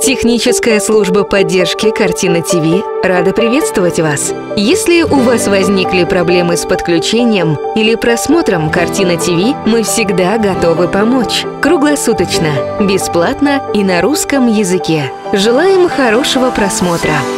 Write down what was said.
Техническая служба поддержки Картина ТВ рада приветствовать вас. Если у вас возникли проблемы с подключением или просмотром Картина ТВ, мы всегда готовы помочь. Круглосуточно, бесплатно и на русском языке. Желаем хорошего просмотра!